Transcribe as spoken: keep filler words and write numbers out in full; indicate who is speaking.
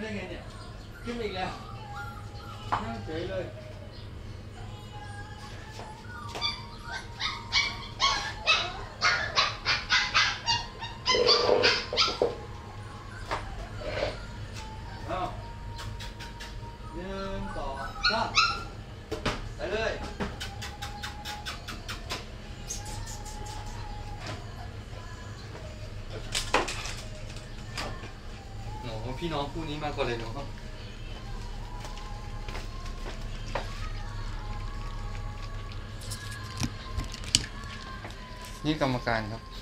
Speaker 1: ได้ไงเนี่ยขึ้นอีกแล้วนั่งเฉยเลยเอาหนึ่งสองสามไปเลยโอ้พี่น้องคู่นี้มาก่อนเลยเนาะนี่กรรมการครับ